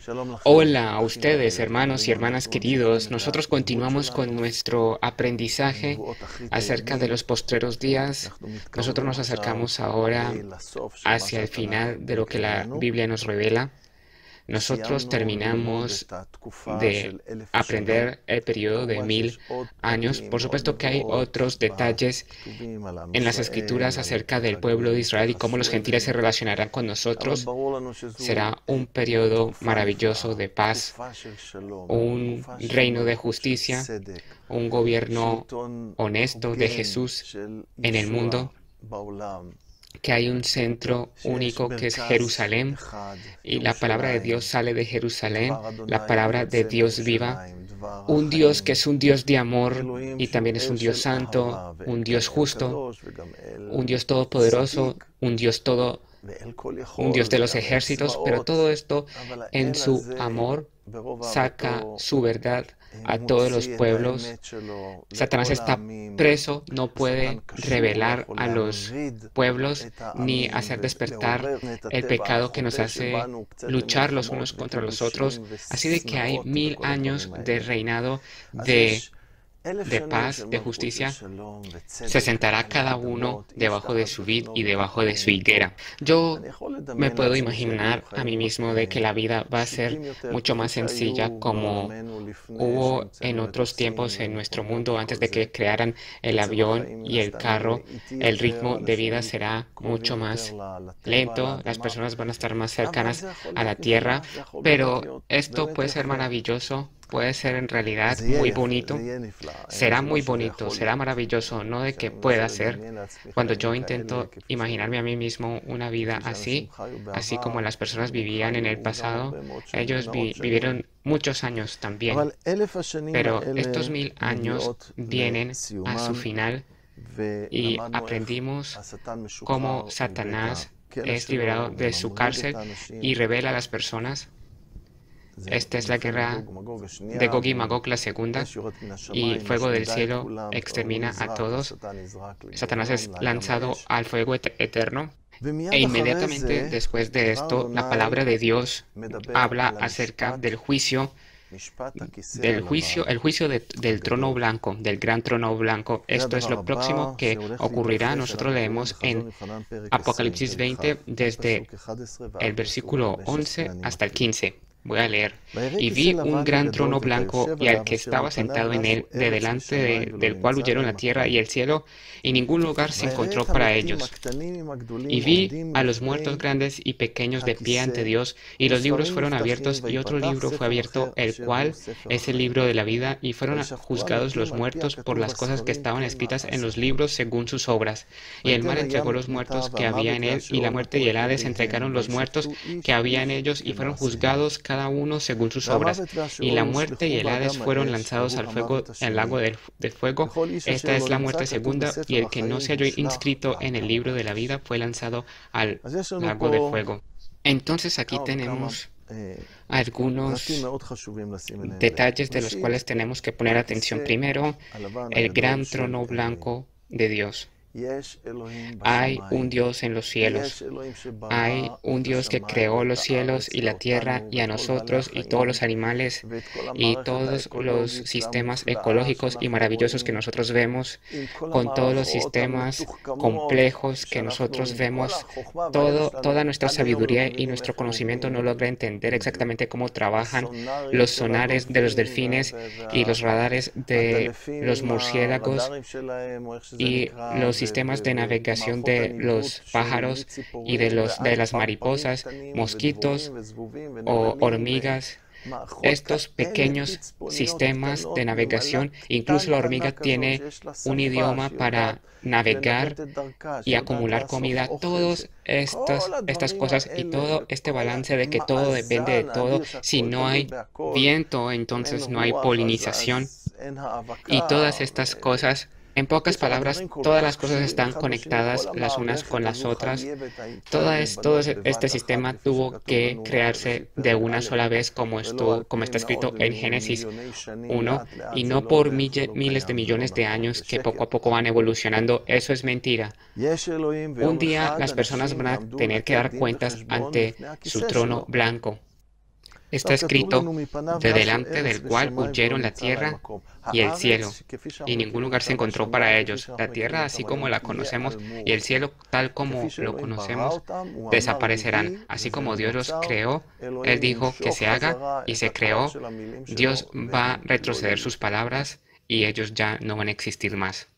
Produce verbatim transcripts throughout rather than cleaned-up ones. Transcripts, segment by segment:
Hola a ustedes, hermanos y hermanas queridos. Nosotros continuamos con nuestro aprendizaje acerca de los postreros días. Nosotros nos acercamos ahora hacia el final de lo que la Biblia nos revela. Nosotros terminamos de aprender el periodo de mil años. Por supuesto que hay otros detalles en las escrituras acerca del pueblo de Israel y cómo los gentiles se relacionarán con nosotros. Será un periodo maravilloso de paz, un reino de justicia, un gobierno honesto de Jesús en el mundo, que hay un centro único que es Jerusalén, y la palabra de Dios sale de Jerusalén, la palabra de Dios viva, un Dios que es un Dios de amor y también es un Dios santo, un Dios justo, un Dios todopoderoso, un Dios todo, un Dios de los ejércitos, pero todo esto en su amor saca su verdad a todos los pueblos. Satanás está preso, no puede revelar a los pueblos ni hacer despertar el pecado que nos hace luchar los unos contra los otros. Así de que hay mil años de reinado de de paz, de justicia. Se sentará cada uno debajo de su vid y debajo de su higuera. Yo me puedo imaginar a mí mismo de que la vida va a ser mucho más sencilla, como hubo en otros tiempos en nuestro mundo antes de que crearan el avión y el carro. El ritmo de vida será mucho más lento, las personas van a estar más cercanas a la tierra, pero esto puede ser maravilloso. Puede ser en realidad muy bonito, será muy bonito, será maravilloso, no de que pueda ser. Cuando yo intento imaginarme a mí mismo una vida así, así como las personas vivían en el pasado, ellos vi vivieron muchos años también, pero estos mil años vienen a su final y aprendimos cómo Satanás es liberado de su cárcel y revela a las personas. Esta es la guerra de Gog y Magog, la segunda, y fuego del cielo extermina a todos. Satanás es lanzado al fuego et eterno. E inmediatamente después de esto, la palabra de Dios habla acerca del juicio, del juicio, el juicio de, del trono blanco, del gran trono blanco. Esto es lo próximo que ocurrirá. Nosotros leemos en Apocalipsis veinte desde el versículo once hasta el quince. Voy a leer. Y vi un gran trono blanco y al que estaba sentado en él, de delante de, del cual huyeron la tierra y el cielo, y ningún lugar se encontró para ellos. Y vi a los muertos grandes y pequeños de pie ante Dios, y los libros fueron abiertos, y otro libro fue abierto, el cual es el libro de la vida, y fueron juzgados los muertos por las cosas que estaban escritas en los libros según sus obras. Y el mar entregó los muertos que había en él, y la muerte y el Hades entregaron los muertos que había en ellos, y fueron juzgados cada uno según sus obras, y la muerte y el Hades fueron lanzados al fuego, al lago del, del fuego. Esta es la muerte segunda, y el que no se halló inscrito en el libro de la vida fue lanzado al lago de fuego. Entonces aquí tenemos algunos detalles de los cuales tenemos que poner atención. Primero, el gran trono blanco de Dios. Hay un Dios en los cielos, hay un Dios que creó los cielos y la tierra y a nosotros y todos los animales y todos los sistemas ecológicos y maravillosos que nosotros vemos, con todos los sistemas complejos que nosotros vemos. Todo, toda nuestra sabiduría y nuestro conocimiento no logra entender exactamente cómo trabajan los sonares de los delfines y los radares de los murciélagos y los sistemas de navegación de los pájaros y de, los, de las mariposas, mosquitos o hormigas. Estos pequeños sistemas de navegación, incluso la hormiga tiene un idioma para navegar y acumular comida. Todas estas, estas cosas y todo este balance de que todo depende de todo. Si no hay viento, entonces no hay polinización. Y todas estas cosas, en pocas palabras, todas las cosas están conectadas las unas con las otras. Todo, es, todo este sistema tuvo que crearse de una sola vez, como, esto, como está escrito en Génesis uno, y no por mille, miles de millones de años que poco a poco van evolucionando. Eso es mentira. Un día las personas van a tener que dar cuentas ante su trono blanco. Está escrito, de delante del cual huyeron la tierra y el cielo, y ningún lugar se encontró para ellos. La tierra, así como la conocemos, y el cielo, tal como lo conocemos, desaparecerán. Así como Dios los creó, Él dijo que se haga, y se creó. Dios va a retroceder sus palabras, y ellos ya no van a existir más.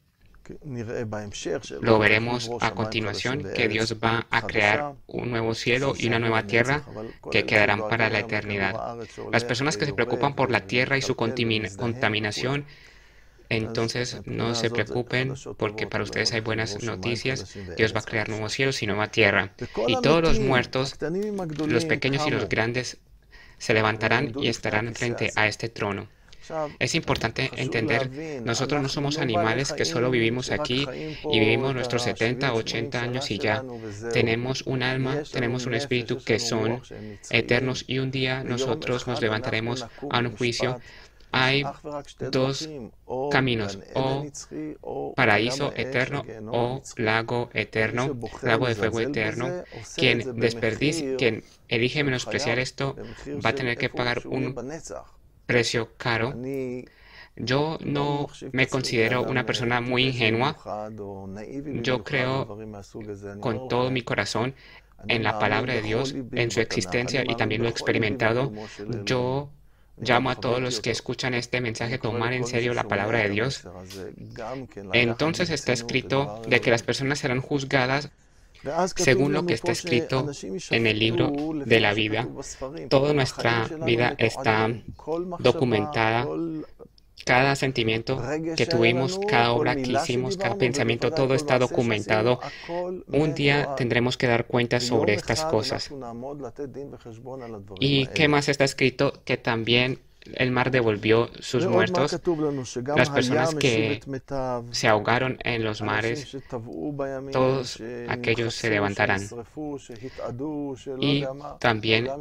Lo veremos a continuación, que Dios va a crear un nuevo cielo y una nueva tierra que quedarán para la eternidad. Las personas que se preocupan por la tierra y su contaminación, entonces no se preocupen, porque para ustedes hay buenas noticias. Dios va a crear nuevos cielos y nueva tierra. Y todos los muertos, los pequeños y los grandes, se levantarán y estarán frente a este trono. Es importante entender, nosotros no somos animales que solo vivimos aquí y vivimos nuestros setenta, ochenta años y ya. Tenemos un alma, tenemos un espíritu que son eternos, y un día nosotros nos levantaremos a un juicio. Hay dos caminos, o paraíso eterno o lago eterno, lago de fuego eterno. Quien desperdicie, quien elige menospreciar esto, va a tener que pagar un precio caro. Yo no me considero una persona muy ingenua. Yo creo con todo mi corazón en la palabra de Dios, en su existencia, y también lo he experimentado. Yo llamo a todos los que escuchan este mensaje a tomar en serio la palabra de Dios. Entonces está escrito de que las personas serán juzgadas según lo que está escrito en el libro de la vida. Toda nuestra vida está documentada. Cada sentimiento que tuvimos, cada obra que hicimos, cada pensamiento, todo está documentado. Un día tendremos que dar cuenta sobre estas cosas. ¿Y qué más está escrito? Que también el mar devolvió sus muertos. Las personas que se ahogaron en los mares, todos aquellos se levantarán. Y también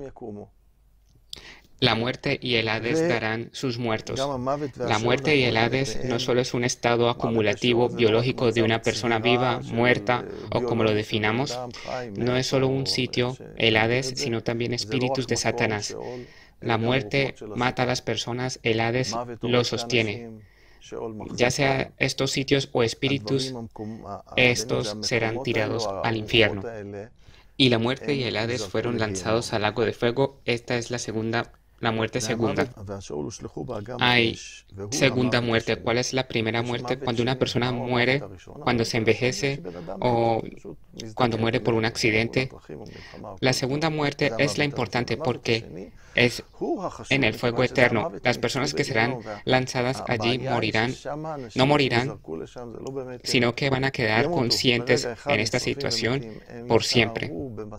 la muerte y el Hades darán sus muertos. La muerte y el Hades no solo es un estado acumulativo biológico de una persona viva, muerta, o como lo definamos. No es solo un sitio, el Hades, sino también espíritus de Satanás. La muerte mata a las personas, el Hades los sostiene. Ya sea estos sitios o espíritus, estos serán tirados al infierno. Y la muerte y el Hades fueron lanzados al lago de fuego. Esta es la segunda, la muerte segunda. Hay segunda muerte. ¿Cuál es la primera muerte? Cuando una persona muere, cuando se envejece o cuando muere por un accidente. La segunda muerte es la importante porque es en el fuego eterno. Las personas que serán lanzadas allí morirán, no morirán, sino que van a quedar conscientes en esta situación por siempre.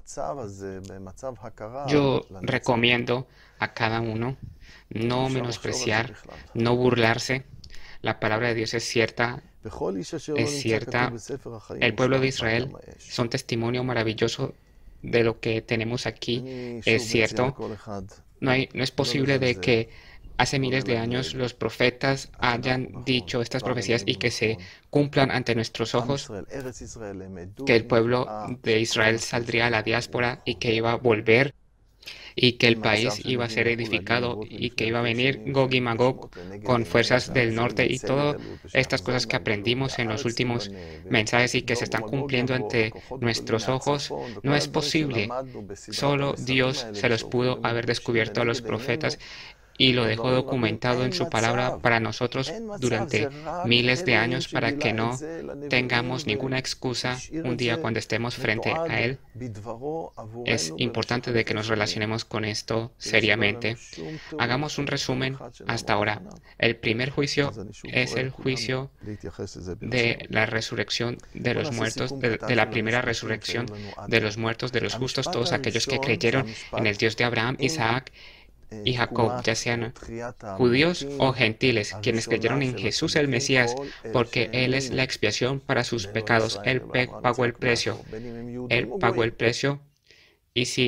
Yo recomiendo a cada uno no menospreciar, no burlarse. La palabra de Dios es cierta, es cierta. El pueblo de Israel son testimonio maravilloso de lo que tenemos aquí. Es cierto. No, hay, no es posible de que hace miles de años los profetas hayan dicho estas profecías y que se cumplan ante nuestros ojos, que el pueblo de Israel saldría a la diáspora y que iba a volver, y que el país iba a ser edificado, y que iba a venir Gog y Magog con fuerzas del norte, y todas estas cosas que aprendimos en los últimos mensajes y que se están cumpliendo ante nuestros ojos. No es posible. Solo Dios se los pudo haber descubierto a los profetas, y lo dejó documentado en su palabra para nosotros durante miles de años, para que no tengamos ninguna excusa un día cuando estemos frente a Él. Es importante de que nos relacionemos con esto seriamente. Hagamos un resumen hasta ahora. El primer juicio es el juicio de la resurrección de los muertos, de, de la primera resurrección de los muertos, de los justos, todos aquellos que creyeron en el Dios de Abraham, Isaac y Jacob, ya sean judíos o gentiles, quienes creyeron en Jesús el Mesías, porque Él es la expiación para sus pecados. Él pagó el precio. Él pagó el precio. Y si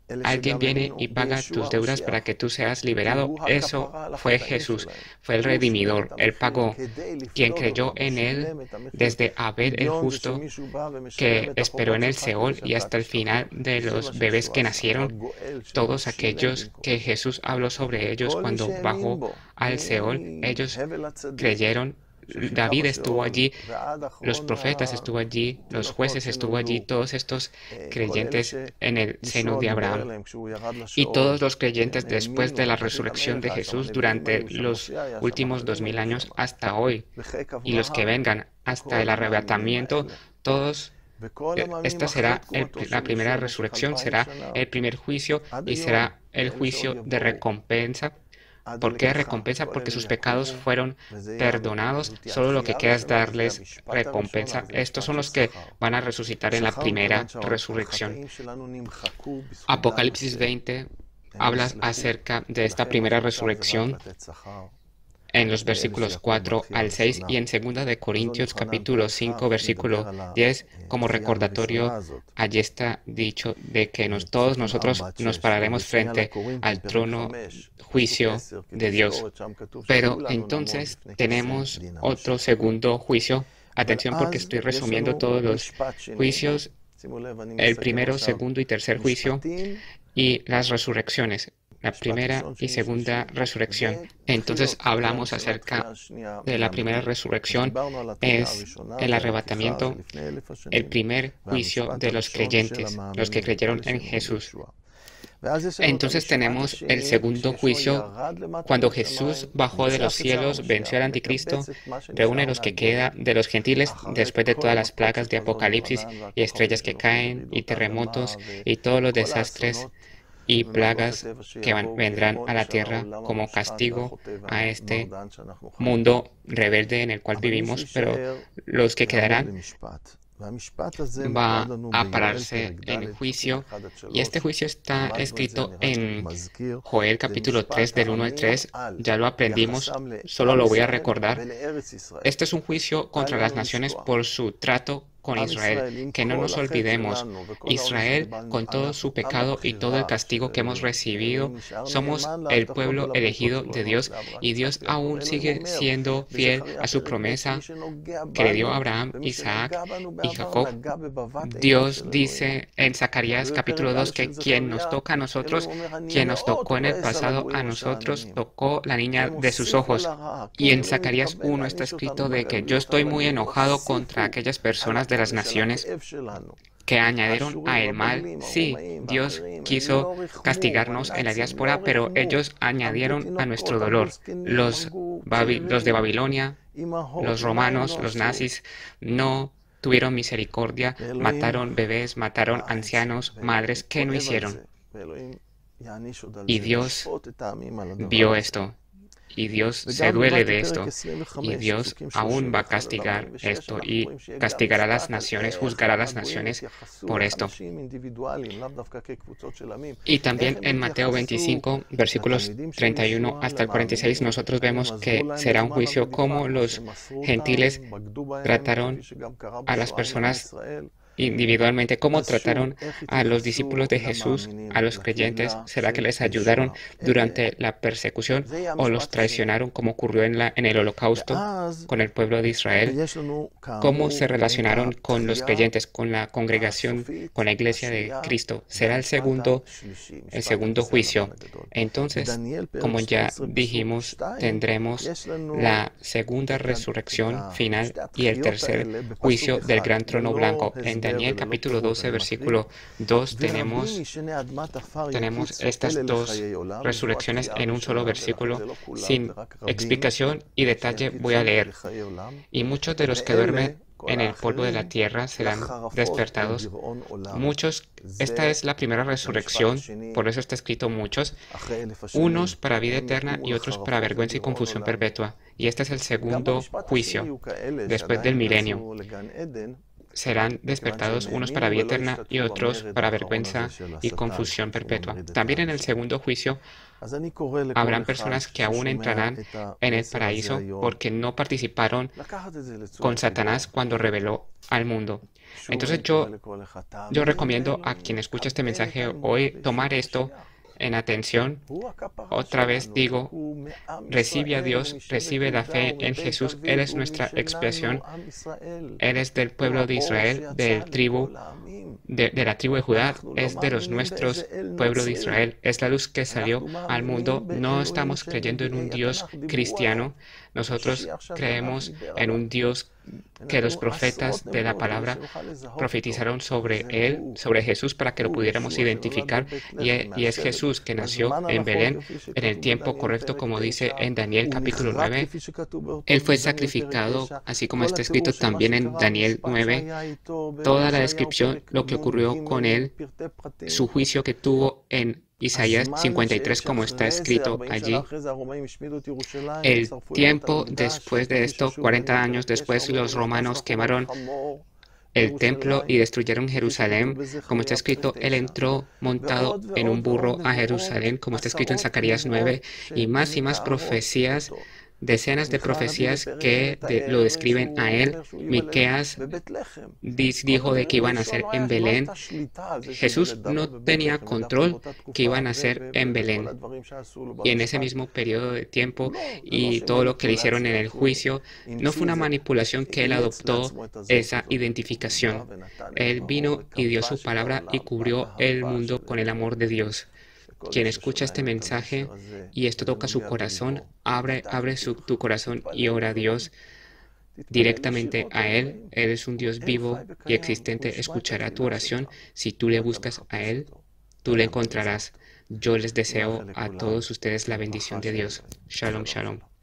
alguien viene y paga tus deudas para que tú seas liberado. Eso fue Jesús, fue el redimidor, Él pagó. Quien creyó en Él, desde Abel el justo, que esperó en el Seol, y hasta el final de los bebés que nacieron, todos aquellos que Jesús habló sobre ellos cuando bajó al Seol, ellos creyeron. David estuvo allí, los profetas estuvo allí, los jueces estuvo allí, todos estos creyentes en el seno de Abraham. Y todos los creyentes después de la resurrección de Jesús durante los últimos dos mil años hasta hoy, y los que vengan hasta el arrebatamiento, todos. Esta será el, la primera resurrección, será el primer juicio y será el juicio de recompensa. ¿Por qué recompensa? Porque sus pecados fueron perdonados. Solo lo que queda es darles recompensa. Estos son los que van a resucitar en la primera resurrección. Apocalipsis veinte habla acerca de esta primera resurrección en los versículos cuatro al seis, y en segunda de Corintios capítulo cinco versículo diez, como recordatorio, allí está dicho de que nos, todos nosotros nos pararemos frente al trono juicio de Dios. Pero entonces tenemos otro segundo juicio. Atención, porque estoy resumiendo todos los juicios, el primero, segundo y tercer juicio, y las resurrecciones. La primera y segunda resurrección. Entonces hablamos acerca de la primera resurrección, es el arrebatamiento, el primer juicio de los creyentes, los que creyeron en Jesús. Entonces tenemos el segundo juicio, cuando Jesús bajó de los cielos, venció al anticristo, reúne los que queda de los gentiles después de todas las plagas de Apocalipsis y estrellas que caen y terremotos y todos los desastres y plagas que van, vendrán a la tierra como castigo a este mundo rebelde en el cual vivimos, pero los que quedarán va a pararse en juicio, y este juicio está escrito en Joel capítulo tres del uno al tres, ya lo aprendimos, solo lo voy a recordar. Este es un juicio contra las naciones por su trato con Israel, que no nos olvidemos. Israel, con todo su pecado y todo el castigo que hemos recibido, somos el pueblo elegido de Dios, y Dios aún sigue siendo fiel a su promesa que le dio a Abraham, Isaac y Jacob. Dios dice en Zacarías capítulo dos que quien nos toca a nosotros, quien nos tocó en el pasado a nosotros, tocó la niña de sus ojos. Y en Zacarías uno está escrito de que yo estoy muy enojado contra aquellas personas de las naciones que añadieron a el mal. Sí, Dios quiso castigarnos en la diáspora, pero ellos añadieron a nuestro dolor. Los, Babi- los de Babilonia, los romanos, los nazis, no tuvieron misericordia, mataron bebés, mataron ancianos, madres. ¿Qué no hicieron? Y Dios vio esto. Y Dios se duele de esto, y Dios aún va a castigar esto, y castigará a las naciones, juzgará a las naciones por esto. Y también en Mateo veinticinco, versículos treinta y uno hasta el cuarenta y seis, nosotros vemos que será un juicio como los gentiles trataron a las personas individualmente, cómo trataron a los discípulos de Jesús, a los creyentes. ¿Será que les ayudaron durante la persecución o los traicionaron, como ocurrió en, la, en el Holocausto con el pueblo de Israel? ¿Cómo se relacionaron con los creyentes, con la congregación, con la iglesia de Cristo? Será el segundo, el segundo juicio. Entonces, como ya dijimos, tendremos la segunda resurrección final y el tercer juicio del gran trono blanco. En Daniel capítulo doce, versículo dos, tenemos, tenemos estas dos resurrecciones en un solo versículo. Sin explicación y detalle voy a leer. Y muchos de los que duermen en el polvo de la tierra serán despertados. Muchos, esta es la primera resurrección, por eso está escrito muchos, unos para vida eterna y otros para vergüenza y confusión perpetua. Y este es el segundo juicio, después del milenio. Serán despertados unos para vida eterna y otros para vergüenza y confusión perpetua. También en el segundo juicio habrán personas que aún entrarán en el paraíso porque no participaron con Satanás cuando rebeló al mundo. Entonces yo, yo recomiendo a quien escucha este mensaje hoy tomar esto en atención. Otra vez digo, recibe a Dios, recibe la fe en Jesús. Él es nuestra expiación. Él es del pueblo de Israel, del tribu, de, de la tribu de Judá. Es de los nuestros, pueblo de Israel. Es la luz que salió al mundo. No estamos creyendo en un Dios cristiano. Nosotros creemos en un Dios que los profetas de la palabra profetizaron sobre él, sobre Jesús, para que lo pudiéramos identificar. Y es, y es Jesús que nació en Belén en el tiempo correcto, como dice en Daniel capítulo nueve. Él fue sacrificado, así como está escrito también en Daniel nueve. Toda la descripción, lo que ocurrió con él, su juicio que tuvo en Isaías cincuenta y tres, como está escrito allí. El tiempo después de esto, cuarenta años después, los romanos quemaron el templo y destruyeron Jerusalén. Como está escrito, él entró montado en un burro a Jerusalén, como está escrito en Zacarías nueve, y más y más profecías, decenas de profecías que de, lo describen a él. Miqueas dijo de que iban a nacer en Belén. Jesús no tenía control que iban a nacer en Belén. Y en ese mismo periodo de tiempo y todo lo que le hicieron en el juicio, no fue una manipulación que él adoptó esa identificación. Él vino y dio su palabra y cubrió el mundo con el amor de Dios. Quien escucha este mensaje y esto toca su corazón, abre, abre su, tu corazón y ora a Dios directamente a Él. Él es un Dios vivo y existente. Escuchará tu oración. Si tú le buscas a Él, tú le encontrarás. Yo les deseo a todos ustedes la bendición de Dios. Shalom, shalom.